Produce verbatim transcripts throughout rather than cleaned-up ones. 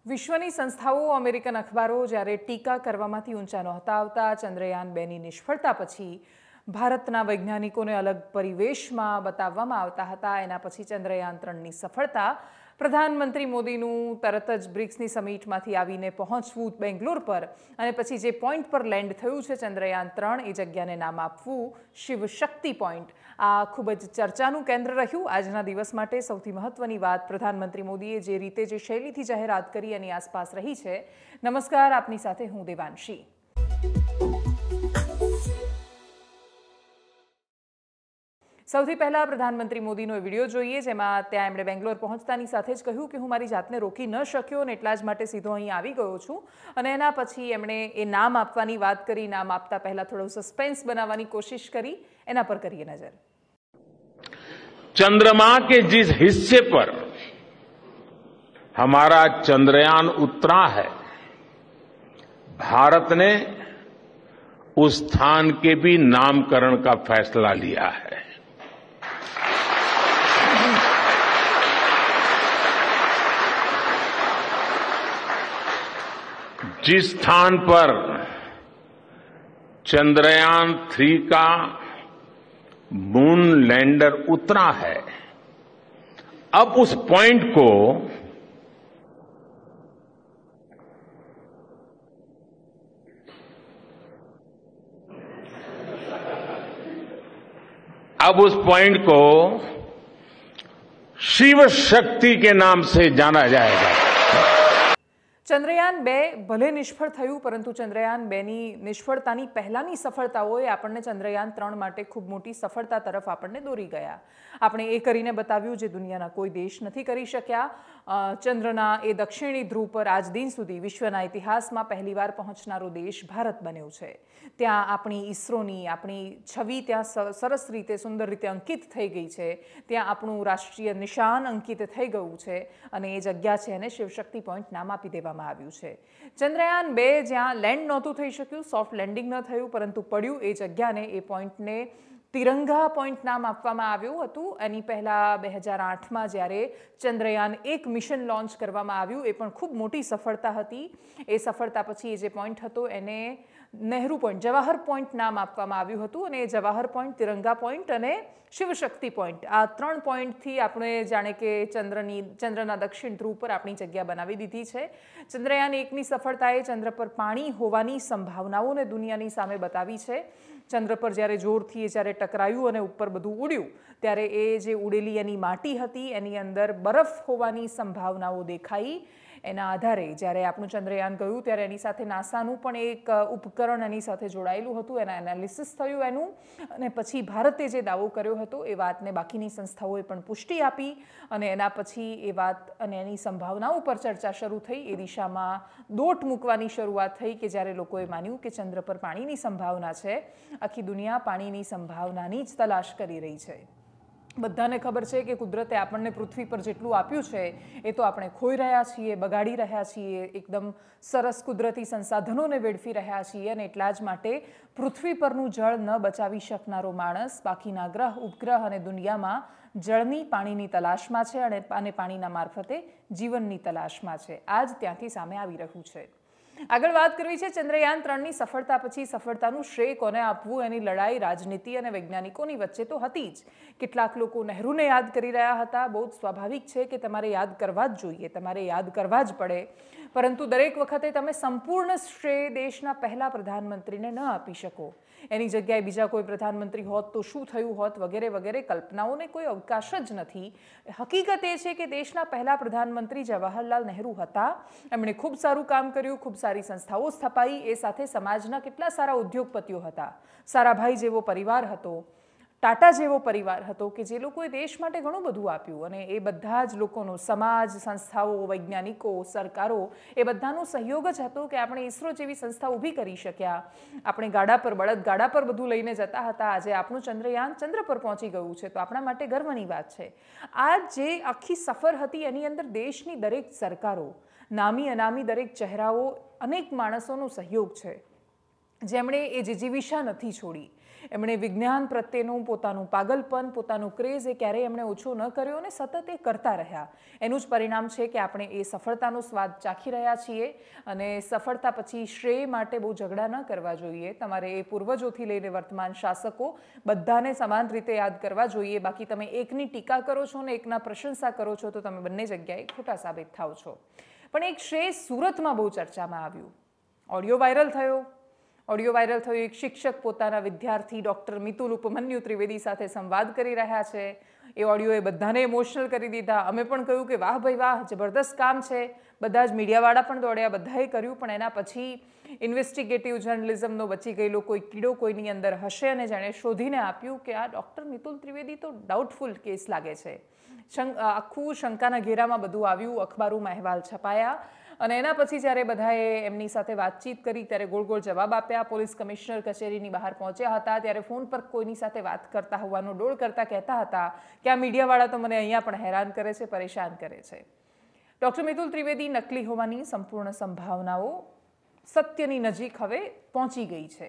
વિશ્વની સંસ્થાઓ અમેરિકન અખબારો જ્યારે ટીકા કરવામાંથી ઊંચા નહોતા આવતા ચંદ્રયાન બેની નિષ્ફળતા પછી ભારતના વૈજ્ઞાનિકોને અલગ પરિવેશમાં બતાવવામાં આવતા હતા. એના પછી ચંદ્રયાન ત્રણની સફળતા, પ્રધાનમંત્રી મોદીનું તરત જ બ્રિક્સની સમિટમાંથી આવીને પહોંચવું બેંગ્લોર પર અને પછી જે પોઈન્ટ પર લેન્ડ થયું છે ચંદ્રયાન ત્રણ, એ જગ્યાને નામ આપવું શિવશક્તિ પોઈન્ટ, આ ખૂબ જ ચર્ચાનું કેન્દ્ર રહ્યું. આજના દિવસ માટે સૌથી મહત્વની વાત પ્રધાનમંત્રી મોદીએ જે રીતે જે શૈલીથી જાહેરાત કરી એની આસપાસ રહી છે. નમસ્કાર, આપની સાથે હું દેવાંશી. સૌથી પહેલાં પ્રધાનમંત્રી મોદીનો વિડીયો જોઈએ, જેમાં ત્યાં એમણે બેંગ્લોર પહોંચતાની સાથે જ કહ્યું કે હું મારી જાતને રોકી ન શક્યો અને એટલા જ માટે સીધો અહીં આવી ગયો છું. અને એના પછી એમણે એ નામ આપવાની વાત કરી. નામ આપતા પહેલાં થોડો સસ્પેન્સ બનાવવાની કોશિશ કરી. એના પર કરીએ નજર. चंद्रमा के जिस हिस्से पर हमारा चंद्रयान उतरा है, भारत ने उस स्थान के भी नामकरण का फैसला लिया है. जिस स्थान पर चंद्रयान थ्री का मून लैंडर उतरा है, अब उस पॉइंट को अब उस पॉइंट को शिव शक्ति के नाम से जाना जाएगा. ચંદ્રયાન બે ભલે નિષ્ફળ થયું, પરંતુ ચંદ્રયાન બેની નિષ્ફળતાની પહેલાની સફળતાઓએ આપણને ચંદ્રયાન ત્રણ માટે ખૂબ મોટી સફળતા તરફ આપણને દોરી ગયા. આપણે એ કરીને બતાવ્યું જે દુનિયાના કોઈ દેશ નથી કરી શક્યા. ચંદ્રના એ દક્ષિણી ધ્રુવ પર આજ દિન સુધી વિશ્વના ઇતિહાસમાં પહેલીવાર પહોંચનારો દેશ ભારત બન્યો છે. ત્યાં આપણી ઈસરોની આપણી છબી ત્યાં સરસ રીતે સુંદર રીતે અંકિત થઈ ગઈ છે. ત્યાં આપણું રાષ્ટ્રીય નિશાન અંકિત થઈ ગયું છે અને એ જગ્યા છે એને શિવશક્તિ પોઈન્ટ નામ આપી દેવામાં આવ્યું છે. ચંદ્રયાન બે જ્યાં લેન્ડ નહોતું થઈ શક્યું, સોફ્ટ લેન્ડિંગ ન થયું, પરંતુ પડ્યું એ જગ્યાને, એ પોઈન્ટને તિરંગા પોઈન્ટ નામ આપવામાં આવ્યું હતું. એની પહેલાં બે હજાર આઠમાં જ્યારે ચંદ્રયાન એક મિશન લોન્ચ કરવામાં આવ્યું, એ પણ ખૂબ મોટી સફળતા હતી. એ સફળતા પછી એ જે પોઈન્ટ હતો એને નહેરુ પોઈન્ટ, જવાહર પોઈન્ટ નામ આપવામાં આવ્યું હતું. અને એ જવાહર પોઈન્ટ, તિરંગા પોઈન્ટ અને શિવશક્તિ પોઈન્ટ, આ ત્રણ પોઈન્ટથી આપણે જાણે કે ચંદ્રની ચંદ્રના દક્ષિણ ધ્રુવ પર આપણી જગ્યા બનાવી દીધી છે. ચંદ્રયાન એકની સફળતાએ ચંદ્ર પર પાણી હોવાની સંભાવનાઓને દુનિયાની સામે બતાવી છે. ચંદ્ર પર જ્યારે જોરથી જ્યારે ટકરાયું અને ઉપર બધું ઉડ્યું, ત્યારે એ જે ઉડેલી એની માટી હતી એની અંદર બરફ હોવાની સંભાવનાઓ દેખાઈ. એના આધારે જ્યારે આપણું ચંદ્રયાન ગયું ત્યારે એની સાથે નાસાનું પણ એક ઉપકરણ એની સાથે જોડાયેલું હતું. એના એનાલિસિસ થયું એનું, અને પછી ભારતે જે દાવો કર્યો હતો એ વાતને બાકીની સંસ્થાઓએ પણ પુષ્ટિ આપી. અને એના પછી એ વાત અને એની સંભાવનાઓ પર ચર્ચા શરૂ થઈ. એ દિશામાં દોટ મૂકવાની શરૂઆત થઈ કે જ્યારે લોકોએ માન્યું કે ચંદ્ર પર પાણીની સંભાવના છે. આખી દુનિયા પાણીની સંભાવનાની જ તલાશ કરી રહી છે. બધાને ખબર છે કે કુદરતે આપણને પૃથ્વી પર જેટલું આપ્યું છે એ તો આપણે ખોઈ રહ્યા છીએ, બગાડી રહ્યા છીએ, એકદમ સરસ કુદરતી સંસાધનોને વેડફી રહ્યા છીએ. અને એટલા જ માટે પૃથ્વી પરનું જળ ન બચાવી શકનારો માણસ બાકીના ગ્રહ, ઉપગ્રહ અને દુનિયામાં જળની, પાણીની તલાશમાં છે અને અને પાણીના મારફતે જીવનની તલાશમાં છે. આ જ ત્યાંથી સામે આવી રહ્યું છે. આગળ વાત કરવી છે ચંદ્રયાન ત્રણની સફળતા પછી. સફળતાનું શ્રેય કોને આપવું, એની લડાઈ રાજનીતિ અને વૈજ્ઞાનિકોની વચ્ચે તો હતી જ. કેટલાક લોકો નહેરુને યાદ કરી રહ્યા હતા. બહુ જ સ્વાભાવિક છે કે તમારે યાદ કરવા જ જોઈએ, તમારે યાદ કરવા જ પડે. પરંતુ દરેક વખતે તમે સંપૂર્ણ શ્રેય દેશના પહેલા પ્રધાનમંત્રીને ન આપી શકો. એની જગ્યાએ બીજા કોઈ પ્રધાનમંત્રી હોત તો શું થયું હોત, વગેરે વગેરે કલ્પનાઓને કોઈ અવકાશ જ નથી. હકીકત એ છે કે દેશના પહેલા પ્રધાનમંત્રી જવાહરલાલ નહેરુ હતા. એમણે ખૂબ સારું કામ કર્યું, ખૂબ સારી સંસ્થાઓ સ્થપાઈ. એ સાથે સમાજના કેટલા સારા ઉદ્યોગપતિઓ હતા. સારાભાઈ જેવો પરિવાર હતો, ટાટા જેવો પરિવાર હતો કે જે લોકોએ દેશ માટે ઘણું બધું આપ્યું. અને એ બધા જ લોકોનો, સમાજ, સંસ્થાઓ, વૈજ્ઞાનિકો, સરકારો, એ બધાનો સહયોગ જ હતો કે આપણે ઈસરો જેવી સંસ્થા ઊભી કરી શક્યા. આપણે ગાડા પર, બળદ ગાડા પર બધું લઈને જતા હતા. આજે આપણું ચંદ્રયાન ચંદ્ર પર પહોંચી ગયું છે, તો આપણા માટે ગર્વની વાત છે. આ જે આખી સફર હતી એની અંદર દેશની દરેક સરકારો, નામી અનામી દરેક ચહેરાઓ, અનેક માણસોનો સહયોગ છે જેમણે એ જીજીવિષા નથી છોડી. એમણે વિજ્ઞાન પ્રત્યેનું પોતાનું પાગલપન, પોતાનું ક્રેઝ એ ક્યારેય એમણે ઓછો ન કર્યો અને સતત એ કરતા રહ્યા. એનું જ પરિણામ છે કે આપણે એ સફળતાનો સ્વાદ ચાખી રહ્યા છીએ. અને સફળતા પછી શ્રેય માટે બહુ ઝઘડા ન કરવા જોઈએ. તમારે એ પૂર્વજોથી લઈને વર્તમાન શાસકો બધાને સમાન રીતે યાદ કરવા જોઈએ. બાકી તમે એકની ટીકા કરો છો ને એકના પ્રશંસા કરો છો તો તમે બંને જગ્યાએ ખોટા સાબિત થાવ છો. પણ એક શ્રેય સુરતમાં બહુ ચર્ચામાં આવ્યું. ઓડિયો વાયરલ થયો ઓડિયો વાયરલ થયો એક શિક્ષક પોતાના વિદ્યાર્થી ડૉક્ટર મિતુલ ઉપમન્યુ ત્રિવેદી સાથે સંવાદ કરી રહ્યા છે. એ ઓડિયોએ બધાને ઇમોશનલ કરી દીધા. અમે પણ કહ્યું કે વાહ ભાઈ વાહ, જબરદસ્ત કામ છે. બધા જ મીડિયાવાળા પણ દોડ્યા, બધાએ કર્યું. પણ એના પછી ઇન્વેસ્ટિગેટિવ જર્નલિઝમનો બચી ગયેલો કોઈ કીડો કોઈની અંદર હશે અને જેણે શોધીને આપ્યું કે આ ડૉક્ટર મિતુલ ત્રિવેદી તો ડાઉટફુલ કેસ લાગે છે. આખું શંકાના ઘેરામાં બધું આવ્યું, અખબારોમાં અહેવાલ છપાયા. અને એના પછી જ્યારે બધાએ એમની સાથે વાતચીત કરી ત્યારે ગોળ ગોળ જવાબ આપ્યા. પોલીસ કમિશનર કચેરીની બહાર પહોંચ્યા હતા ત્યારે ફોન પર કોઈની સાથે વાત કરતા હોવાનો ડોળ કરતા કહેતા હતા કે આ મીડિયાવાળા તો મને અહીંયા પણ હેરાન કરે છે, પરેશાન કરે છે. ડૉક્ટર મિતુલ ત્રિવેદી નકલી હોવાની સંપૂર્ણ સંભાવનાઓ સત્યની નજીક હવે પહોંચી ગઈ છે.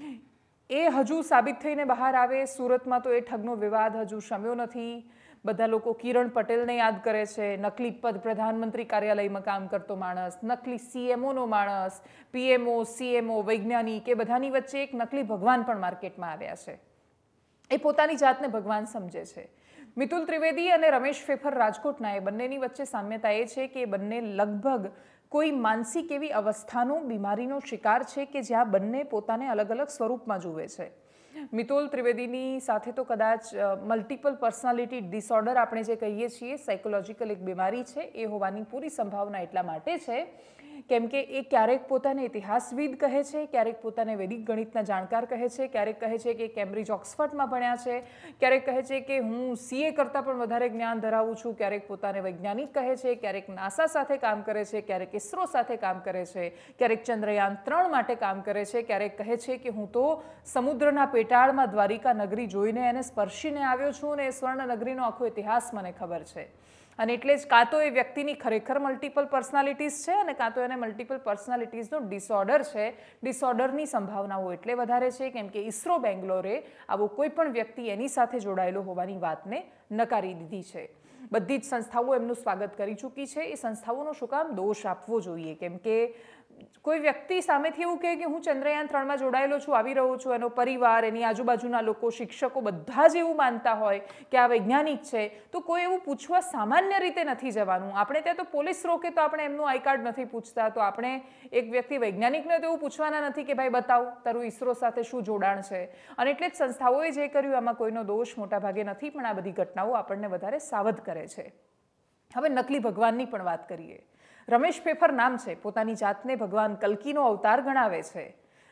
એ હજુ સાબિત થઈને બહાર આવે. સુરતમાં તો એ ઠગનો વિવાદ હજુ શમ્યો નથી. બધા લોકો કિરણ પટેલને યાદ કરે છે, નકલી પદ પ્રધાનમંત્રી કાર્યાલયમાં કામ કરતો માણસ, નકલી સીએમઓનો માણસ, પીએમઓ, સીએમઓ, વૈજ્ઞાનિક, એ બધાની વચ્ચે એક નકલી ભગવાન પણ માર્કેટમાં આવ્યા છે. એ પોતાની જાતને ભગવાન સમજે છે. મિતુલ ત્રિવેદી અને રમેશ ફેફર રાજકોટના એ બંનેની વચ્ચે સામ્યતા એ છે કે એ બંને લગભગ કોઈ માનસિક એવી અવસ્થાનો, બીમારીનો શિકાર છે કે જ્યાં બંને પોતાને અલગ અલગ સ્વરૂપમાં જુએ છે. મિતુલ ત્રિવેદીની સાથે તો કદાચ મલ્ટિપલ પર્સનાલિટી ડિસઓર્ડર આપણે જે કહીએ છીએ, સાયકોલોજીકલ એક બીમારી છે, એ હોવાની પૂરી સંભાવના એટલા માટે છે કેમ કે એ ક્યારેક પોતાને ઇતિહાસવિદ કહે છે, ક્યારેક પોતાને વૈદિક ગણિતના જાણકાર કહે છે, ક્યારેક કહે છે કે કેમ્બ્રિજ ઓક્સફર્ડમાં ભણ્યા છે, ક્યારેક કહે છે કે હું સીએ કરતાં પણ વધારે જ્ઞાન ધરાવું છું, ક્યારેક પોતાને વૈજ્ઞાનિક કહે છે, ક્યારેક નાસા સાથે કામ કરે છે, ક્યારેક ઇસરો સાથે કામ કરે છે, ક્યારેક ચંદ્રયાન ત્રણ માટે કામ કરે છે, ક્યારેક કહે છે કે હું તો સમુદ્રના પેટાળમાં દ્વારિકા નગરી જોઈને એને સ્પર્શીને આવ્યો છું અને એ સ્વર્ણ નગરીનો આખો ઇતિહાસ મને ખબર છે. અને એટલે જ કાં તો એ વ્યક્તિની ખરેખર મલ્ટિપલ પર્સનાલિટીઝ છે અને કાં તો એને મલ્ટિપલ પર્સનાલિટીઝનો ડિસઓર્ડર છે. ડિસઓર્ડરની સંભાવનાઓ એટલે વધારે છે કેમ કે ઇસરો બેંગ્લોરે આવો કોઈ પણ વ્યક્તિ એની સાથે જોડાયેલો હોવાની વાતને નકારી દીધી છે. બધી જ સંસ્થાઓ એમનું સ્વાગત કરી ચૂકી છે. એ સંસ્થાઓનો શું કામ દોષ આપવો જોઈએ? કેમ કે કોઈ વ્યક્તિ સામેથી એવું કહે કે હું ચંદ્રયાન ત્રણમાં જોડાયેલો છું, આવી રહ્યો છું, એનો પરિવાર, એની આજુબાજુના લોકો, શિક્ષકો બધા જ એવું માનતા હોય કે આ વૈજ્ઞાનિક છે, તો કોઈ એવું પૂછવા સામાન્ય રીતે નથી જવાનું. આપણે ત્યાં તો પોલીસ રોકે તો આપણે એમનું આઈ કાર્ડ નથી પૂછતા, તો આપણે એક વ્યક્તિ વૈજ્ઞાનિકને તો એવું પૂછવાના નથી કે ભાઈ બતાવ તારું ઇસરો સાથે શું જોડાણ છે. અને એટલે જ સંસ્થાઓએ જે કર્યું આમાં કોઈનો દોષ મોટાભાગે નથી, પણ આ બધી ઘટનાઓ આપણને વધારે સાવધ કરે છે. હવે નકલી ભગવાનની પણ વાત કરીએ. રમેશ ફેફર નામ છે, પોતાની જાતને ભગવાન કલ્કીનો અવતાર ગણાવે છે.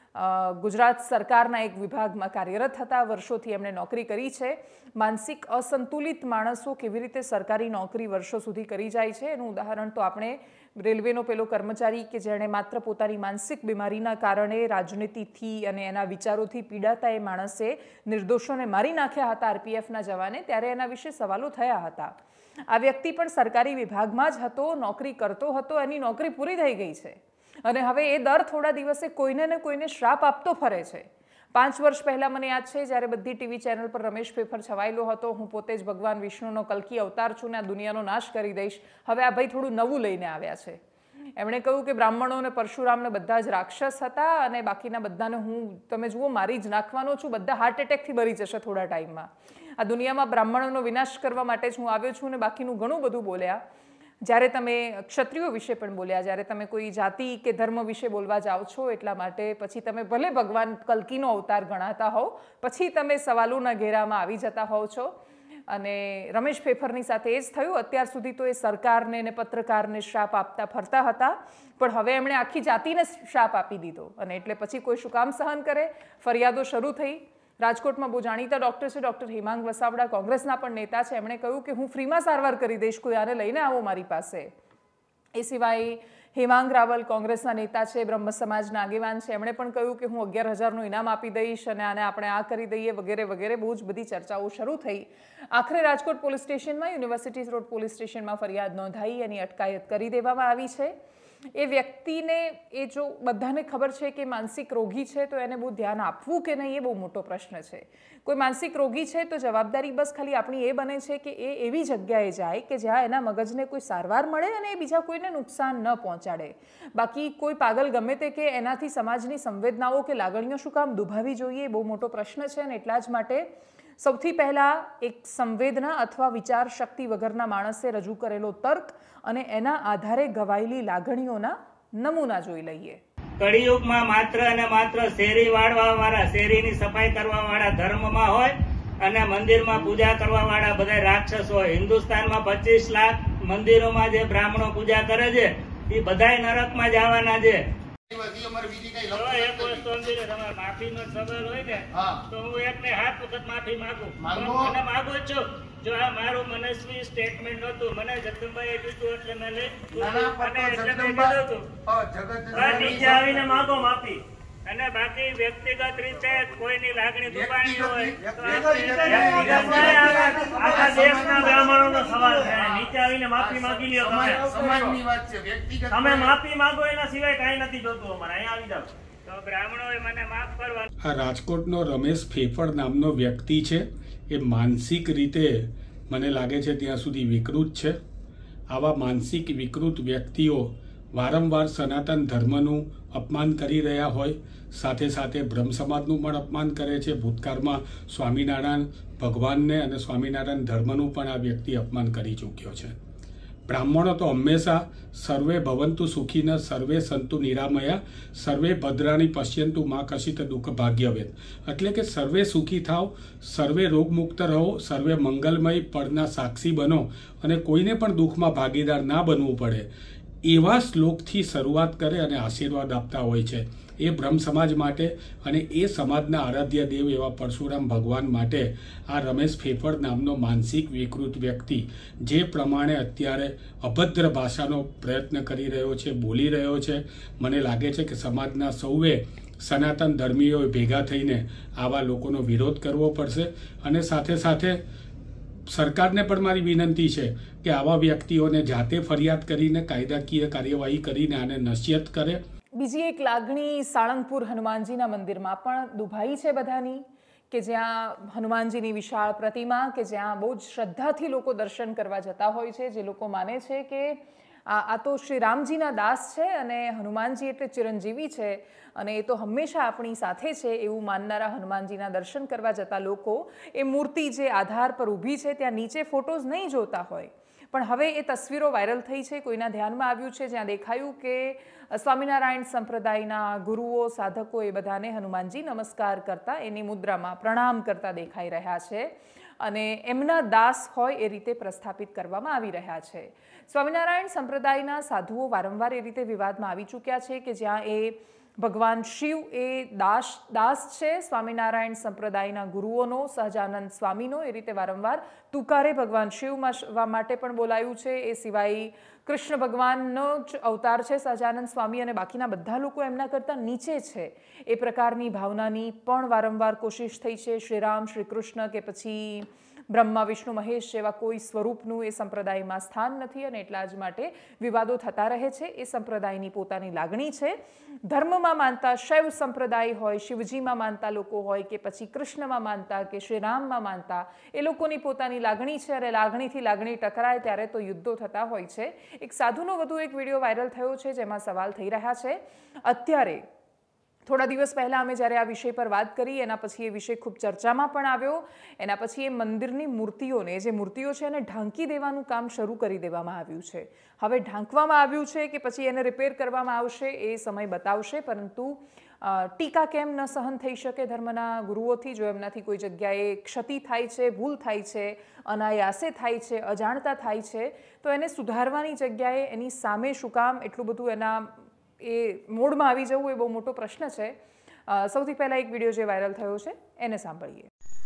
ગુજરાત સરકારના એક વિભાગમાં કાર્યરત હતા, વર્ષોથી એમણે નોકરી કરી છે. માનસિક અસંતુલિત માણસો કેવી રીતે સરકારી નોકરી વર્ષો સુધી કરી જાય છે એનું ઉદાહરણ તો આપણે રેલવેનો પેલો કર્મચારી કે જેણે માત્ર પોતાની માનસિક બીમારીના કારણે રાજનીતિથી અને એના વિચારોથી પીડાતા એ માણસે નિર્દોષોને મારી નાખ્યા હતા આરપીએફના જવાને, ત્યારે એના વિશે સવાલો થયા હતા. આ વ્યક્તિ પણ સરકારી વિભાગમાં જ હતો, નોકરી કરતો હતો, એની નોકરી પૂરી થઈ ગઈ છે અને હવે એ દર થોડા દિવસે કોઈને ને કોઈને શ્રાપ આપતો ફરે છે. પાંચ વર્ષ પહેલાં મને યાદ છે જ્યારે બધી ટીવી ચેનલ પર રમેશ ફેફર છવાયેલો હતો, હું પોતે જ ભગવાન વિષ્ણુનો કલ્કી અવતાર છું ને આ દુનિયાનો નાશ કરી દઈશ. હવે આ ભાઈ થોડું નવું લઈને આવ્યા છે. એમણે કહ્યું કે બ્રાહ્મણો અને પરશુરામને બધા જ રાક્ષસ હતા અને બાકીના બધાને હું તમે જુઓ મારી જ નાખવાનો છું, બધા હાર્ટ એટેકથી મરી જશે થોડા ટાઈમમાં. આ દુનિયામાં બ્રાહ્મણોનો વિનાશ કરવા માટે જ હું આવ્યો છું અને બાકીનું ઘણું બધું બોલ્યા. જ્યારે તમે ક્ષત્રિયો વિશે પણ બોલ્યા, જ્યારે તમે કોઈ જાતિ કે ધર્મ વિશે બોલવા જાઓ છો એટલા માટે પછી તમે ભલે ભગવાન કલ્કીનો અવતાર ગણાતા હોવ, પછી તમે સવાલોના ઘેરામાં આવી જતા હોવ છો. અને રમેશ ફેફરની સાથે એ જ થયું. અત્યાર સુધી તો એ સરકારને ને પત્રકારને શ્રાપ આપતા ફરતા હતા, પણ હવે એમણે આખી જાતિને શ્રાપ આપી દીધો અને એટલે પછી કોઈ શું કામ સહન કરે? ફરિયાદો શરૂ થઈ. રાજકોટમાં બહુ જાણીતા ડૉક્ટર છે, ડૉક્ટર હેમાંગ વસાવડા, કોંગ્રેસના પણ નેતા છે. એમણે કહ્યું કે હું ફ્રીમાં સારવાર કરી દઈશ, કોઈ આને લઈને આવો મારી પાસે. એ સિવાય હેમાંગ રાવલ કોંગ્રેસના નેતા છે, બ્રહ્મ સમાજના આગેવાન છે, એમણે પણ કહ્યું કે હું અગિયાર હજારનું ઇનામ આપી દઈશ અને આને આપણે આ કરી દઈએ વગેરે વગેરે. બહુ જ બધી ચર્ચાઓ શરૂ થઈ. આખરે રાજકોટ પોલીસ સ્ટેશનમાં, યુનિવર્સિટી રોડ પોલીસ સ્ટેશનમાં ફરિયાદ નોંધાઈ, એની અટકાયત કરી દેવામાં આવી છે. એ વ્યક્તિને એ જો બધાને ખબર છે કે માનસિક રોગી છે તો એને બહુ ધ્યાન આપવું કે નહીં એ બહુ મોટો પ્રશ્ન છે. કોઈ માનસિક રોગી છે તો જવાબદારી બસ ખાલી આપણી એ બને છે કે એ એવી જગ્યાએ જાય કે જ્યાં એના મગજને કોઈ સારવાર મળે અને એ બીજા કોઈને નુકસાન ન પહોંચાડે. બાકી કોઈ પાગલ ગમે તે કે એનાથી સમાજની સંવેદનાઓ કે લાગણીઓ શું કામ દુભાવી જોઈએ એ બહુ મોટો પ્રશ્ન છે. અને એટલા જ માટે સૌથી પહેલાં એક સંવેદના અથવા વિચાર શક્તિ વગરના માણસે રજૂ કરેલો તર્ક અને એના આધારે ગવાયેલી લાગણીઓના નમૂના જોઈ લઈએ. કળિયુગમાં માત્ર અને માત્ર શેરી વાળવા વાળા, શેરીની સફાઈ કરવા વાળા ધર્મમાં હોય અને મંદિરમાં પૂજા કરવા વાળા બધા રાક્ષસ હોય. હિન્દુસ્તાનમાં પચીસ લાખ મંદિરોમાં જે બ્રાહ્મણો પૂજા કરે છે એ બધા નરકમાં જવાના છે. એક વસ્તુ સમજી તમારે માફીનો સવાલ હોય ને તો હું એકને હાથ વખત માફી માંગુ અને માંગુ જ છું. જો આ મારું મનસ્વી સ્ટેટમેન્ટ નહોતું, મને જગદંબાએ કીધું એટલે મેં લઈ નીચે આવીને માંગો માફી. અને બાકી વ્યક્તિગત રીતે કોઈની લાગણી દુબાણી હોય આખા દેશના બ્રાહ્મણોનો સવાલ છે. નીચે આવીને માફી માંગી લ્યો. તમે સમાજની વાત છે, વ્યક્તિગત તમે માફી માંગો એના સિવાય કાંઈ નથી જોતું અમારે. અહીંયા આવી જાવ તો બ્રાહ્મણોએ મને માફ કરવા. આ રાજકોટનો રમેશ ફેફડ નામનો વ્યક્તિ છે એ માનસિક રીતે મને લાગે છે ત્યાં સુધી વિકૃત છે. આવા માનસિક વિકૃત વ્યક્તિઓ વારંવાર સનાતન ધર્મનું અપમાન કરી રહ્યા હોય, સાથે સાથે બ્રહ્મ સમાજનું પણ અપમાન કરે છે. ભૂતકાળમાં સ્વામિનારાયણ ભગવાનને અને સ્વામિનારાયણ ધર્મનું પણ આ વ્યક્તિ અપમાન કરી ચૂક્યો છે. બ્રાહ્મણો તો હંમેશા સર્વે ભવંતુ સુખીન સર્વે સંતુ નિરામયા સર્વે ભદ્રાણી પશ્યંતુ મા કશિત દુઃખ ભાગ્યવેદ, એટલે કે સર્વે સુખી થાવ, સર્વે રોગમુક્ત રહો, સર્વે મંગલમય પળના સાક્ષી બનો અને કોઈને પણ દુઃખમાં ભાગીદાર ના બનવું પડે એવા શ્લોકથી શરૂઆત કરે અને આશીર્વાદ આપતા હોય છે. એ બ્રહ્મ સમાજ માટે અને એ સમાજના આરાધ્ય દેવ એવા પરશુરામ ભગવાન માટે આ રમેશ ફેફડ નામનો માનસિક વિકૃત વ્યક્તિ જે પ્રમાણે અત્યારે અભદ્ર ભાષાનો પ્રયત્ન કરી રહ્યો છે, બોલી રહ્યો છે, મને લાગે છે કે સમાજના સૌએ સનાતન ધર્મીઓએ ભેગા થઈને આવા લોકોનો વિરોધ કરવો પડશે. અને સાથે સાથે સરકારને પણ મારી વિનંતી છે કે આવા વ્યક્તિઓને જાતે ફરિયાદ કરીને કાયદાકીય કાર્યવાહી કરીને આને નશ્યત કરે. બીજી એક લાગણી સાળંગપુર હનુમાનજીના મંદિરમાં પણ દુભાઈ છે બધાની, કે જ્યાં હનુમાનજીની વિશાળ પ્રતિમા, કે જ્યાં બહુ જ શ્રદ્ધાથી લોકો દર્શન કરવા જતા હોય છે, જે લોકો માને છે કે આ આ તો શ્રી રામજીના દાસ છે અને હનુમાનજી એટલે ચિરંજીવી છે અને એ તો હંમેશા આપણી સાથે છે એવું માનનારા હનુમાનજીના દર્શન કરવા જતા લોકો એ મૂર્તિ જે આધાર પર ઊભી છે ત્યાં નીચે ફોટોઝ નહીં જોતા હોય. પણ હવે એ તસવીરો વાયરલ થઈ છે, કોઈના ધ્યાનમાં આવ્યું છે, જ્યાં દેખાયું કે સ્વામિનારાયણ સંપ્રદાયના ગુરુઓ, સાધકો એ બધાને હનુમાનજી નમસ્કાર કરતા એની મુદ્રામાં પ્રણામ કરતા દેખાઈ રહ્યા છે અને એમના દાસ હોય એ રીતે પ્રસ્થાપિત કરવામાં આવી રહ્યા છે. સ્વામિનારાયણ સંપ્રદાયના સાધુઓ વારંવાર એ રીતે વિવાદમાં આવી ચૂક્યા છે કે જ્યાં એ ભગવાન શિવ એ દાસ દાસ છે સ્વામિનારાયણ સંપ્રદાયના ગુરુઓનો, સહજાનંદ સ્વામીનો, એ રીતે વારંવાર તુકારે ભગવાન શિવ માટે પણ બોલાયું છે. એ સિવાય કૃષ્ણ ભગવાનનો જ અવતાર છે સહજાનંદ સ્વામી અને બાકીના બધા લોકો એમના કરતાં નીચે છે એ પ્રકારની ભાવનાની પણ વારંવાર કોશિશ થઈ છે. શ્રીરામ, શ્રી કૃષ્ણ કે પછી બ્રહ્મા, વિષ્ણુ, મહેશ જેવા કોઈ સ્વરૂપનું એ સંપ્રદાયમાં સ્થાન નથી અને એટલા જ માટે વિવાદો થતા રહે છે. એ સંપ્રદાયની પોતાની લાગણી છે. ધર્મમાં માનતા શૈવ સંપ્રદાય હોય, શિવજીમાં માનતા લોકો હોય કે પછી કૃષ્ણમાં માનતા કે શ્રીરામમાં માનતા, એ લોકોની પોતાની લાગણી છે અને લાગણીથી લાગણી ટકરાય ત્યારે તો યુદ્ધો થતા હોય છે. એક સાધુનો વધુ એક વિડીયો વાયરલ થયો છે જેમાં સવાલ થઈ રહ્યા છે. અત્યારે થોડા દિવસ પહેલાં અમે જ્યારે આ વિષય પર વાત કરી એના પછી એ વિષય ખૂબ ચર્ચામાં પણ આવ્યો. એના પછી એ મંદિરની મૂર્તિઓને, જે મૂર્તિઓ છે એને ઢાંકી દેવાનું કામ શરૂ કરી દેવામાં આવ્યું છે. હવે ઢાંકવામાં આવ્યું છે કે પછી એને રિપેર કરવામાં આવશે એ સમય બતાવશે, પરંતુ ટીકા કેમ ન સહન થઈ શકે ધર્મના ગુરુઓથી? જો એમનાથી કોઈ જગ્યાએ ક્ષતિ થાય છે, ભૂલ થાય છે, અનાયાસે થાય છે, અજાણતા થાય છે, તો એને સુધારવાની જગ્યાએ એની સામે શું કામ એટલું બધું એના એ મોડમાં આવી જવું એ બહુ મોટો પ્રશ્ન છે. સૌથી પહેલાં એક વિડીયો જે વાયરલ થયો છે એને સાંભળીએ.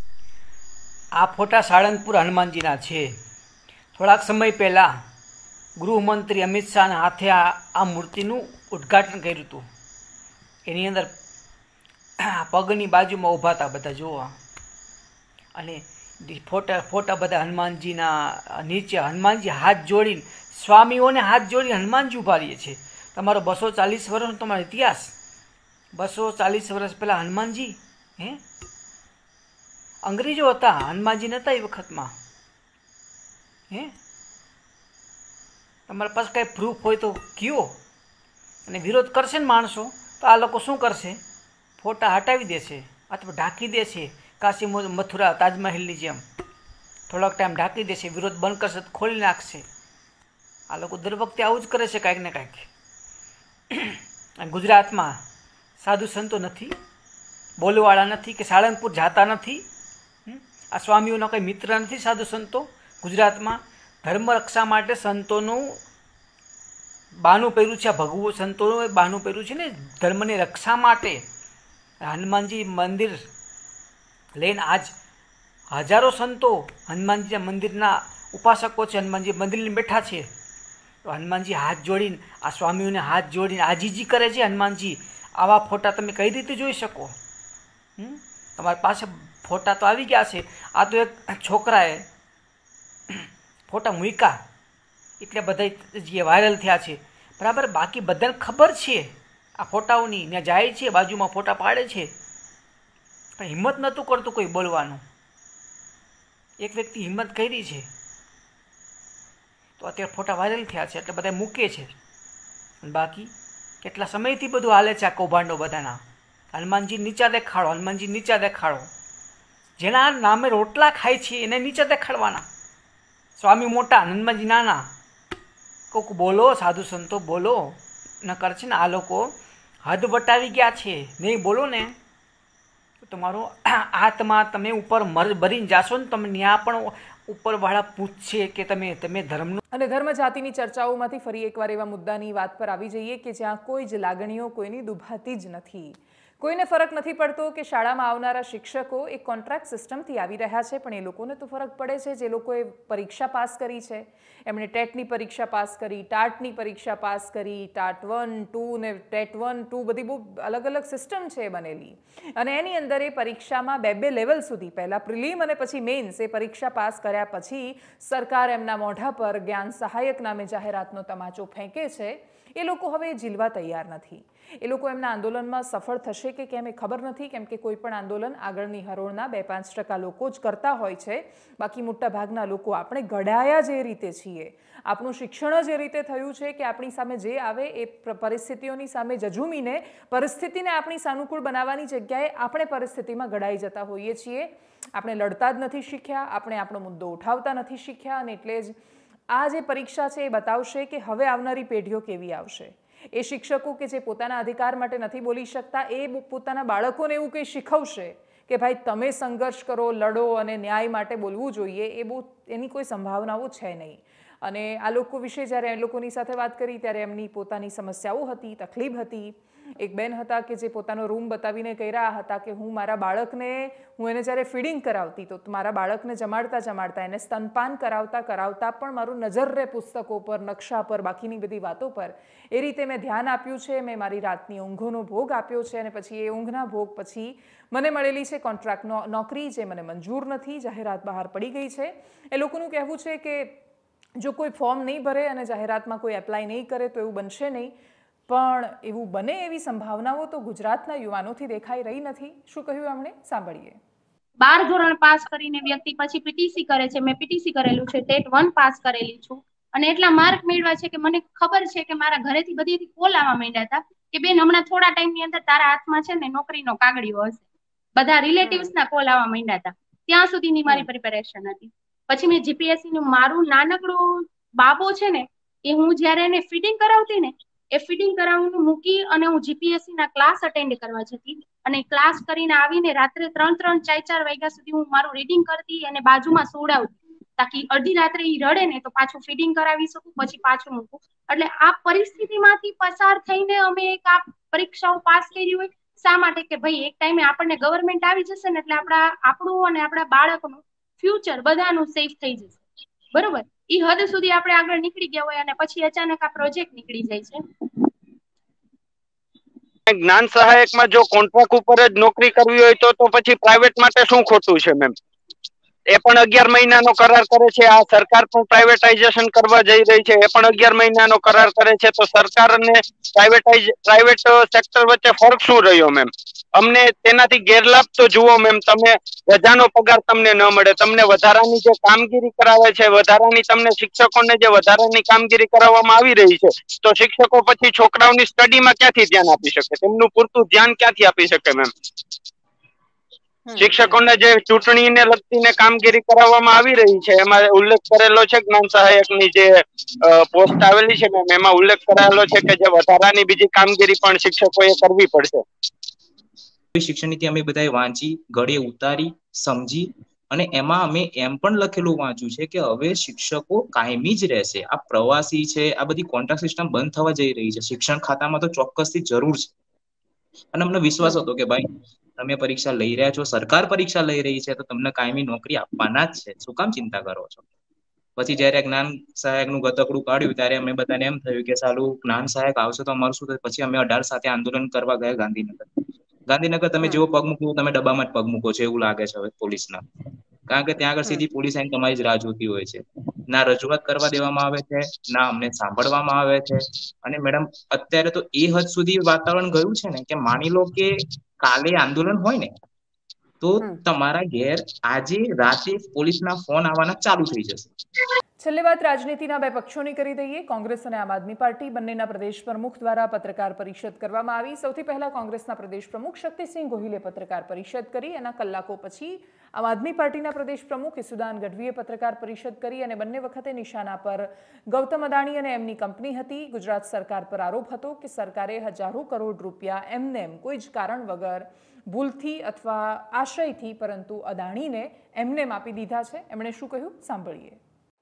આ ફોટા સાળંગપુર હનુમાનજીના છે. થોડાક સમય પહેલાં ગૃહમંત્રી અમિત શાહના હાથે આ આ મૂર્તિનું ઉદ્ઘાટન કર્યું હતું. એની અંદર પગની બાજુમાં ઊભા હતા બધા જોવા અને ફોટા ફોટા બધા હનુમાનજીના નીચે હનુમાનજી હાથ જોડીને, સ્વામીઓને હાથ જોડીને હનુમાનજી ઉભા રહીએ છે. તમારો બસો ચાલીસ વર્ષનો તમારો ઇતિહાસ, બસો ચાલીસ વર્ષ પહેલાં હનુમાનજી, હે અંગ્રેજો હતા, હનુમાનજી નહોતા એ વખતમાં, હે તમારા પાસે કાંઈ પ્રૂફ હોય તો કયો. અને વિરોધ કરશે ને માણસો તો આ લોકો શું કરશે, ફોટા હટાવી દેશે અથવા ઢાંકી દેશે, કાશી મથુરા તાજમહેલની જેમ થોડોક ટાઈમ ઢાંકી દેશે, વિરોધ બંધ કરશે તો ખોલી નાખશે. આ લોકો દર વખતે આવું જ કરે છે કાંઈક ને કાંઈક. અને ગુજરાતમાં સાધુ સંતો નથી, બોલવાળા નથી, કે સાળંગપુર જાતા નથી, આ સ્વામીઓના કંઈ મિત્ર નથી સાધુ સંતો. ગુજરાતમાં ધર્મ રક્ષા માટે સંતોનું બાનું પહેર્યું છે, આ ભગવું સંતોનું બાનું પહેર્યું છે ને ધર્મની રક્ષા માટે. હનુમાનજી મંદિર લઈને આજ હજારો સંતો હનુમાનજીના મંદિરના ઉપાસકો છે, હનુમાનજી મંદિર બેઠા છે. તો હનુમાનજી હાથ જોડીને આ સ્વામીઓને હાથ જોડીને આજીજી કરે છે. હનુમાનજી આવા ફોટા તમે કઈ રીતે જોઈ શકો? હમ તમારી પાસે ફોટા તો આવી ગયા છે. આ તો એક છોકરાએ ફોટા મૂક્યા એટલે બધા જે વાયરલ થયા છે, બરાબર. બાકી બધાને ખબર છે આ ફોટાઓની, ત્યાં જાય છે બાજુમાં ફોટા પાડે છે, પણ હિંમત નહોતું કરતું કોઈ બોલવાનું. એક વ્યક્તિ હિંમત કરી છે તો અત્યારે ફોટા વાયરલ થયા છે એટલે બધા મૂકે છે. બાકી કેટલા સમયથી બધું હાલે છે આ કૌભાંડો બધાના. હનુમાનજી નીચા દેખાડો, હનુમાનજી નીચા દેખાડો. જેના નામે રોટલા ખાય છે એને નીચે દેખાડવાના. સ્વામી મોટા, હનુમાનજી નાના. કોક બોલો, સાધુ સંતો બોલો, ન કરે છે ને આ લોકો હદ વટાવી ગયા છે. નહીં બોલો ને તો તમારો આત્મા તમે ઉપર મર ભરીને જાશો ને, તમે ત્યાં પણ ઉપરવાળા પૂછશે કે તમે તમે ધર્મનું. અને ધર્મ જાતિની ચર્ચાઓમાંથી ફરી એકવાર એવા મુદ્દાની વાત પર આવી જઈએ કે જ્યાં કોઈ જ લાગણીઓ કોઈની દુભાતી જ નથી. કોઈને ફરક નથી પડતો કે શાળામાં આવનારા શિક્ષકો એક કોન્ટ્રાક્ટ સિસ્ટમથી આવી રહ્યા છે, પણ એ લોકોને તો ફરક પડે છે જે લોકોએ પરીક્ષા પાસ કરી છે. એમણે ટેટની પરીક્ષા પાસ કરી, ટાટની પરીક્ષા પાસ કરી, ટાટ વન ટુ ને ટેટ વન ટુ બધી બહુ અલગ અલગ સિસ્ટમ છે બનેલી. અને એની અંદર એ પરીક્ષામાં બે બે લેવલ સુધી, પહેલાં પ્રિલિમ અને પછી મેઇન્સ, એ પરીક્ષા પાસ કર્યા પછી સરકાર એમના મોઢા પર જ્ઞાન સહાયક નામે જાહેરાતનો તમાચો ફેંકે છે. એ લોકો હવે ઝીલવા તૈયાર નથી. એ લોકો એમના આંદોલનમાં સફળ થશે કે કેમ એ ખબર નથી, કેમ કે કોઈ પણ આંદોલન આગળની હરોળના બે પાંચ ટકા લોકો જ કરતા હોય છે. બાકી મોટા ભાગના લોકો આપણે ઘડાયા જે રીતે છીએ, આપણું શિક્ષણ જ એ રીતે થયું છે કે આપણી સામે જે આવે એ પરિસ્થિતિઓની સામે જજુમીને પરિસ્થિતિને આપણી સાનુકૂળ બનાવવાની જગ્યાએ આપણે પરિસ્થિતિમાં ઘડાઈ જતા હોઈએ છીએ. આપણે લડતા જ નથી શીખ્યા, આપણે આપણો મુદ્દો ઉઠાવતા નથી શીખ્યા. અને એટલે જ આ જે પરીક્ષા છે એ બતાવશે કે હવે આવનારી પેઢીઓ કેવી આવશે. એ શિક્ષકો કે જે પોતાના અધિકાર માટે નથી બોલી શકતા, એ પોતાના બાળકોને એવું કંઈ શીખવશે કે ભાઈ તમે સંઘર્ષ કરો, લડો અને ન્યાય માટે બોલવું જોઈએ, એ બહુ એની કોઈ સંભાવનાઓ છે નહીં. અને આ લોકો વિશે જ્યારે એ લોકોની સાથે વાત કરી ત્યારે એમની પોતાની સમસ્યાઓ હતી, તકલીફ હતી. એક બેન હતા કે જે પોતાનો રૂમ બતાવીને કહી રહ્યા હતા કે હું મારા બાળકને, હું એને જ્યારે ફીડિંગ કરાવતી તો મારા બાળકને જમાડતા જમાડતા એને સ્તનપાન કરાવતા કરાવતા પણ મારું નજર રહે પુસ્તકો પર, નકશા પર, બાકીની બધી વાતો પર. એ રીતે મેં ધ્યાન આપ્યું છે, મેં મારી રાતની ઊંઘોનો ભોગ આપ્યો છે. અને પછી એ ઊંઘના ભોગ પછી મને મળેલી છે કોન્ટ્રાક્ટ નોકરી જે મને મંજૂર નથી, જાહેરાત બહાર પડી ગઈ છે. એ લોકોનું કહેવું છે કે જો કોઈ ફોર્મ નહીં ભરે અને જાહેરાતમાં કોઈ એપ્લાય નહીં કરે તો એવું બનશે નહીં. પણ એવું બને એવી સંભાવનાઓ તો ગુજરાતના યુવાનોથી દેખાઈ રહી નથી. શું કહ્યું એમણે, સાંભળીએ. બાર ધોરણ પાસ કરીને વ્યક્તિ પછી પીટીસી કરે છે. મેં પીટીસી કરેલું છે, ટેટ વન પાસ કરેલી છું, અને એટલા માર્ક મેળવ્યા છે કે મને ખબર છે કે મારા ઘરેથી બધી કોલ આવવા માંડ્યા હતા કે બેન હમણાં થોડા ટાઈમની અંદર તારા હાથમાં છે ને નોકરીનો કાગળિયો હશે. બધા રિલેટિવ્સ ના કોલ આવવા માંડ્યા હતા. ત્યાં સુધીની મારી પ્રિપેરેશન હતી. પછી મેં જીપીએસસી નું મારું નાનકડું બાબો છે ને, એ હું જયારે એને ફીડિંગ કરાવતી ને, એ ફીડિંગ કરાવવાનું મૂકી અને હું જીપીએસસી ના ક્લાસ અટેન્ડ કરવા જતી. અને ક્લાસ કરીને આવીને રાત્રે ત્રણ ત્રણ ચાર ચાર વાગ્યા સુધી હું મારું રીડિંગ કરતી અને બાજુમાં સોડાવતી, તાકી અડધી રાત્રે ઈ રડે ને તો પાછું ફીડિંગ કરાવી શકું, પછી પાછું મૂકું. એટલે આ પરિસ્થિતિમાંથી પસાર થઈને અમે એક આ પરીક્ષાઓ પાસ કરી હોય. શા માટે? કે ભાઈ એક ટાઈમે આપણને ગવર્મેન્ટ આવી જશે ને એટલે આપણા આપણું અને આપણા બાળકનું ફ્યુચર બધાનું સેફ થઈ જશે. બરોબર, ઈ હદ સુધી આપણે આગળ નીકળી ગયા હોય અને પછી અચાનક આ પ્રોજેક્ટ નીકળી જાય છે. જ્ઞાન સહાયકમાં જો કોન્ટ્રાક્ટ ઉપર જ નોકરી કરવી હોય તો તો પછી પ્રાઇવેટ માટે શું ખોટું છે મેમ? એ પણ અગિયાર મહિનાનો કરાર કરે છે. આ સરકાર પણ પ્રાઇવેટાઇઝેશન કરવા જઈ રહી છે, એ પણ અગિયાર મહિનાનો કરાર કરે છે. તો સરકાર અને પ્રાઇવેટાઇઝ પ્રાઇવેટ સેક્ટર વચ્ચે ફરક શું રહ્યો મેમ? અમને તેનાથી ગેરલાભ તો જુઓ મેમ, તમે રજાનો પગાર તમને ન મળે, તમને વધારાની જે કામગીરી કરાવે છે, વધારાની તમને શિક્ષકોને જે વધારાની કામગીરી કરાવવામાં આવી રહી છે, તો શિક્ષકો પછી છોકરાઓની સ્ટડીમાં ક્યાંથી ધ્યાન આપી શકે? તેમનું પૂરતું ધ્યાન ક્યાંથી આપી શકે મેમ? શિક્ષકોને જે ચૂંટણીને લગતીને કામગીરી કરાવવામાં આવી રહી છે, એમાં ઉલ્લેખ કરેલો છે જ્ઞાન સહાયકની જે પોસ્ટ આવેલી છે મેમ, એમાં ઉલ્લેખ કરાયેલો છે કે જે વધારાની બીજી કામગીરી પણ શિક્ષકોએ કરવી પડશે. શિક્ષણ નીતિ અમે બધાએ વાંચી, ગળે ઉતારી, સમજી, અને એમાં અમે એમ પણ લખેલું વાંચ્યું છે કે હવે શિક્ષકો કાયમી જ રહેશે. આ પ્રવાસી છે, આ બધી કોન્ટ્રાક્ટ સિસ્ટમ બંધ થવા જઈ રહી છે. શિક્ષણ ખાતામાં તો ચોક્કસથી જરૂર છે. અને અમને વિશ્વાસ હતો કે ભાઈ તમે પરીક્ષા લઈ રહ્યા છો, સરકાર પરીક્ષા લઈ રહી છે, તો તમને કાયમી નોકરી આપવાના જ છે. શું કામ ચિંતા કરો છો? પછી જયારે જ્ઞાન સહાયક નું ગતકડું કાઢ્યું ત્યારે અમે બધાને એમ થયું કે સાલું જ્ઞાન સહાયક આવશે તો અમારું શું થયું? પછી અમે અઢાર સાથે આંદોલન કરવા ગયા ગાંધીનગર. ગાંધીનગર તમે જેવો પગ મૂકો, તમે ડબ્બામાં જ પગ મૂકો છો એવું લાગે છે હવે પોલીસના. કારણ કે ત્યાં આગળ સીધી પોલીસ આઈને તમારી જ રાહ જોતી હોય છે. ના રજૂઆત કરવા દેવામાં આવે છે, ના અમને સાંભળવામાં આવે છે. અને મેડમ અત્યારે તો એ હદ સુધી વાતાવરણ ગયું છે ને કે માની લો કે કાલે આંદોલન હોય ને તો તમારા ઘેર આજે રાતે પોલીસના ફોન આવવાના ચાલુ થઈ જશે. છેલ્લે વાત રાજનીતિના બે પક્ષોની કરી દઈએ. કોંગ્રેસ અને આમ આદમી પાર્ટી બંનેના પ્રદેશ પ્રમુખ દ્વારા પત્રકાર પરિષદ કરવામાં આવી. સૌથી પહેલા કોંગ્રેસના પ્રદેશ પ્રમુખ શક્તિસિંહ ગોહિલે પત્રકાર પરિષદ કરી. એના કલાકો પછી આમ આદમી પાર્ટીના પ્રદેશ પ્રમુખ ઈસુદાન ગઢવીએ પત્રકાર પરિષદ કરી અને બંને વખતે નિશાના પર ગૌતમ અદાણી અને એમની કંપની હતી. ગુજરાત સરકાર પર આરોપ હતો કે સરકારે હજારો કરોડ રૂપિયા એમને એમ કોઈ જ કારણ વગર ભૂલથી અથવા આશયથી પરંતુ અદાણીને એમને એમ આપી દીધા છે. એમણે શું કહ્યું સાંભળીએ.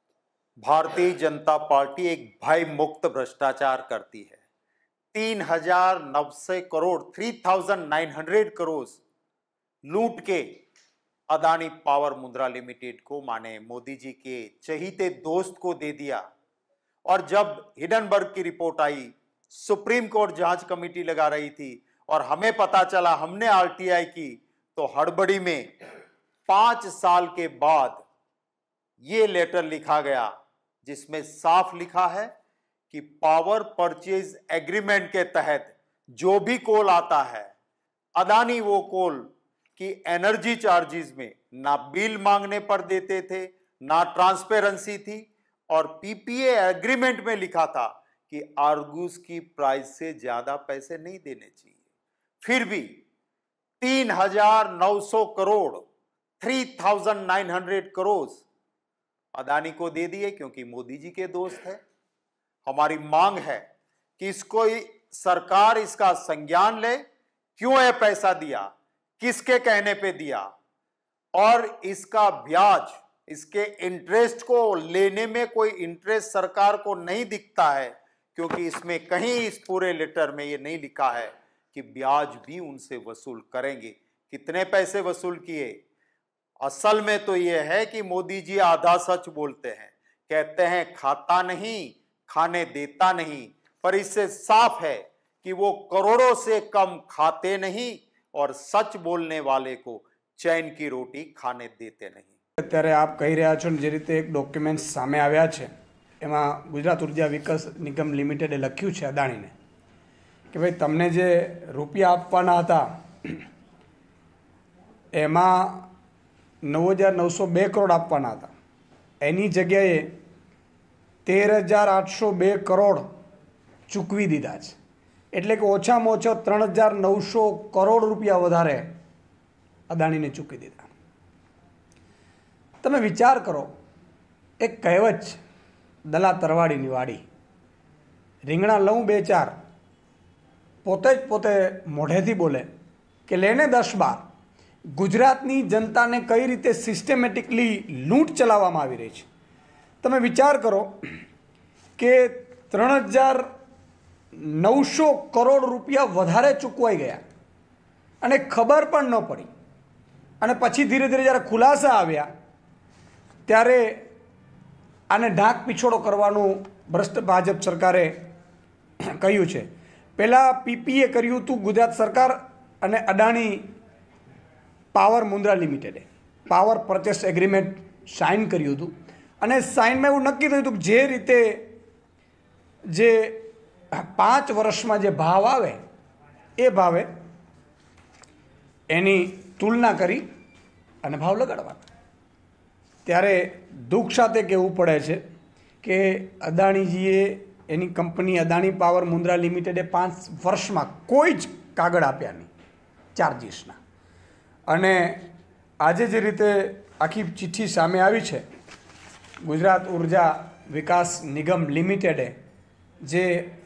भारतीय जनता पार्टी एक भय मुक्त भ्रष्टाचार करती है. तीन हजार नौ सौ crore three thousand nine hundred crore लूट के अदानी पावर मुंद्रा लिमिटेड को माने मोदी जी के चहीते दोस्त को दे दिया. और जब हिडनबर्ग की रिपोर्ट आई, सुप्रीम कोर्ट जांच कमेटी लगा रही थी और हमें पता चला, हमने आरटीआई की, तो हड़बड़ी में पांच साल के बाद ये लेटर लिखा गया जिसमें साफ लिखा है कि पावर परचेज एग्रीमेंट के तहत जो भी कोल आता है, अदानी वो कोल की एनर्जी चार्जेस में ना बिल मांगने पर देते थे, ना ट्रांसपेरेंसी थी. और पीपीए एग्रीमेंट में लिखा था कि आर्गूस की प्राइस से ज्यादा पैसे नहीं देने चाहिए. फिर भी तीन हजार नौ सौ crore three thousand nine hundred crore Adani को दे दिए क्योंकि मोदी जी के दोस्त है. हमारी मांग है कि इसको सरकार इसका संज्ञान ले, क्यों ये पैसा दिया, किसके कहने पे दिया, और इसका ब्याज, इसके इंटरेस्ट को लेने में कोई इंटरेस्ट सरकार को नहीं दिखता है, क्योंकि इसमें कहीं इस पूरे लेटर में ये नहीं लिखा है कि ब्याज भी उनसे वसूल करेंगे. कितने पैसे वसूल किए? असल में तो ये है कि मोदी जी आधा सच बोलते हैं, कहते हैं खाता नहीं, खाने देता नहीं, पर इससे साफ है कि वो करोड़ों से कम खाते नहीं और सच बोलने वाले को चैन की रोटी खाने देते नहीं. અત્યારે આપ કહી રહ્યા છો ને જે રીતે એક ડોક્યુમેન્ટ સામે આવ્યા છે એમાં ગુજરાત ઉર્જા વિકાસ નિગમ લિમિટેડે લખ્યું છે અદાણીને કે ભાઈ તમને જે રૂપિયા આપવાના હતા એમાં નવ હજાર નવસો બે કરોડ આપવાના હતા, એની જગ્યાએ તેર હજાર આઠસો બે કરોડ ચૂકવી દીધા છે. એટલે કે ઓછામાં ઓછા ત્રણ હજાર નવસો કરોડ રૂપિયા વધારે અદાણીને ચૂકવી દીધા. તમે વિચાર કરો, એક કહેવત છે દલા તરવાડીની વાડી, રીંગણા લઉં બે ચાર, પોતે જ પોતે મોઢેથી બોલે કે લેને દસ બાર. ગુજરાતની જનતાને કઈ રીતે સિસ્ટમેટિકલી લૂંટ ચલાવવામાં આવી રહી છે. તમે વિચાર કરો કે ત્રણ હજાર નવસો કરોડ રૂપિયા વધારે ચૂકવાઈ ગયા અને ખબર પણ ન પડી, અને પછી ધીરે ધીરે જ્યારે ખુલાસા આવ્યા ત્યારે આને ઢાંક પીછોડો કરવાનું ભ્રષ્ટ ભાજપ સરકારે કહ્યું છે. પહેલાં પીપીએ કર્યું હતું ગુજરાત સરકાર અને અદાણી પાવર મુંદ્રા લિમિટેડે, પાવર પરચેસ એગ્રીમેન્ટ સાઇન કર્યું હતું અને સાઇનમાં એવું નક્કી થયું હતું કે જે રીતે જે પાંચ વર્ષમાં જે ભાવ આવે એ ભાવે એની તુલના કરી અને ભાવ લગાડવાના. ત્યારે દુઃખ સાથે કહેવું પડે છે કે અદાણીજીએ એની કંપની અદાણી પાવર મુન્દ્રા લિમિટેડે પાંચ વર્ષમાં કોઈ જ કાગળ આપ્યા નહીં ચાર્જીસના. અને આજે જે રીતે આખી ચિઠ્ઠી સામે આવી છે, ગુજરાત ઉર્જા વિકાસ નિગમ લિમિટેડે જે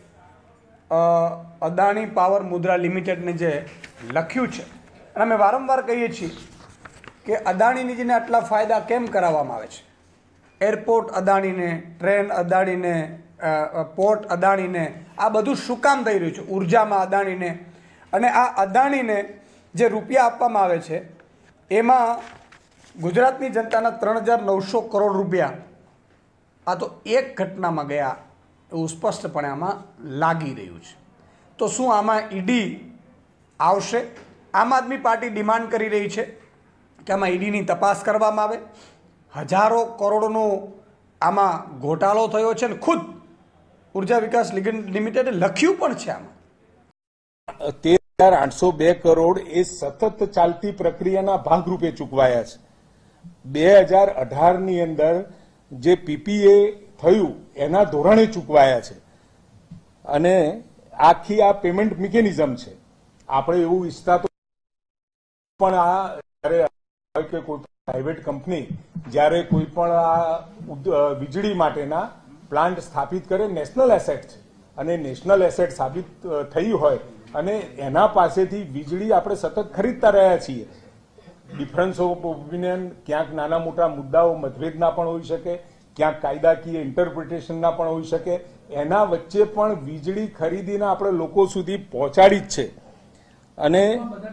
અદાણી પાવર મુન્દ્રા લિમિટેડને જે લખ્યું છે, અને અમે વારંવાર કહીએ છીએ કે અદાણીજીને આટલા ફાયદા કેમ કરાવવામાં આવે છે. એરપોર્ટ અદાણીને, ટ્રેન અદાણીને, પોર્ટ અદાણીને, આ બધું શું કામ થઈ રહ્યું છે ઉર્જામાં અદાણીને. અને આ અદાણીને જે રૂપિયા આપવામાં આવે છે એમાં ગુજરાતની જનતાના ત્રણ હજાર નવસો કરોડ રૂપિયા આ તો એક ઘટનામાં ગયા એવું સ્પષ્ટપણે આમાં લાગી રહ્યું છે. તો શું આમાં ઈડી આવશે? આમ આદમી પાર્ટી ડિમાન્ડ કરી રહી છે કે આમાં ઈડીની તપાસ કરવામાં આવે. હજારો કરોડનો આમાં ઘોટાળો થયો છે ને ખુદ ઉર્જા વિકાસ લિમિટેડે લખ્યું પણ છે આમાં. તેર હજાર આઠસો બે કરોડ એ સતત ચાલતી પ્રક્રિયાના ભાગરૂપે ચૂકવાયા છે. બે હજાર અઢાર ની અંદર જે પીપીએ થયું એના ધોરણે ચૂકવાયા છે. અને આખી આ પેમેન્ટ મિકેનિઝમ છે. આપણે એવું ઈચ્છતા તો પણ આ જ્યારે કે કોઈ પ્રાઇવેટ કંપની જ્યારે કોઈ પણ આ વીજળી માટેના પ્લાન્ટ સ્થાપિત કરે, નેશનલ એસેટ છે અને નેશનલ એસેટ સાબિત થઈ હોય અને એના પાસેથી વીજળી આપણે સતત ખરીદતા રહ્યા છીએ. ડિફરન્સ ઓફ ઓપિનિયન, ક્યાંક નાના મોટા મુદ્દાઓ મતભેદના પણ હોઈ શકે, ક્યાંક કાયદાકીય ઇન્ટરપ્રિટેશનના પણ હોઈ શકે. એના વચ્ચે પણ વીજળી ખરીદીને આપણે લોકો સુધી પહોંચાડી જ છે અને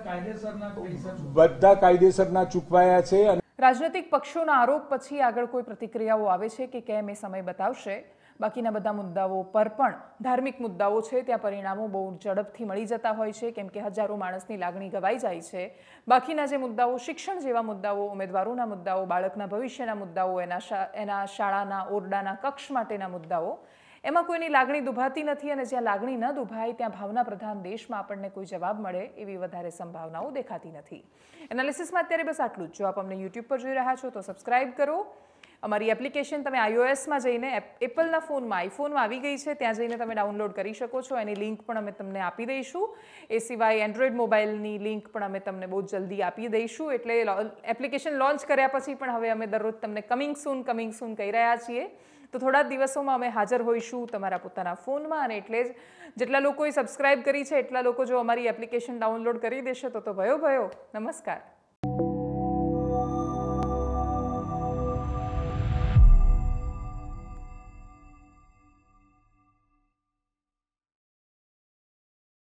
બધા કાયદેસરના ચૂકવાયા છે. રાજનૈતિક પક્ષોના આરોપ પછી આગળ કોઈ પ્રતિક્રિયાઓ આવે છે કે કેમ એ સમય બતાવશે. બાકીના બધા મુદ્દાઓ પર પણ ધાર્મિક મુદ્દાઓ છે ત્યાં પરિણામો બહુ ઝડપથી મળી જતા હોય છે, કેમ કે હજારો માણસની લાગણી ગવાઈ જાય છે. બાકીના જે મુદ્દાઓ, શિક્ષણ જેવા મુદ્દાઓ, ઉમેદવારોના મુદ્દાઓ, બાળકના ભવિષ્યના મુદ્દાઓ, એના એના શાળાના ઓરડાના કક્ષ માટેના મુદ્દાઓ, એમાં કોઈની લાગણી દુભાતી નથી. અને જ્યાં લાગણી ન દુભાય ત્યાં ભાવના પ્રધાન દેશમાં આપણને કોઈ જવાબ મળે એવી વધારે સંભાવનાઓ દેખાતી નથી. એનાલિસિસમાં અત્યારે બસ આટલું જ. જો આપ અમને યુટ્યુબ પર જોઈ રહ્યા છો તો સબસ્ક્રાઇબ કરો. અમારી એપ્લિકેશન તમે આઈઓએસમાં જઈને, એપલના ફોનમાં, આઈફોનમાં આવી ગઈ છે, ત્યાં જઈને તમે ડાઉનલોડ કરી શકો છો. એની લિંક પણ અમે તમને આપી દઈશું. એ સિવાય એન્ડ્રોઈડ મોબાઈલની લિંક પણ અમે તમને બહુ જલ્દી આપી દઈશું. એટલે એપ્લિકેશન લોન્ચ કર્યા પછી પણ હવે અમે દરરોજ તમને કમિંગ સૂન કમિંગ સૂન કહી રહ્યા છીએ. તો થોડા દિવસોમાં અમે હાજર હોઈશું તમારા પોતાના ફોનમાં. અને એટલે જ જેટલા લોકોએ સબસ્ક્રાઇબ કરી છે એટલા લોકો જો અમારી એપ્લિકેશન ડાઉનલોડ કરી દેશે તો તો ભયો ભયો. નમસ્કાર.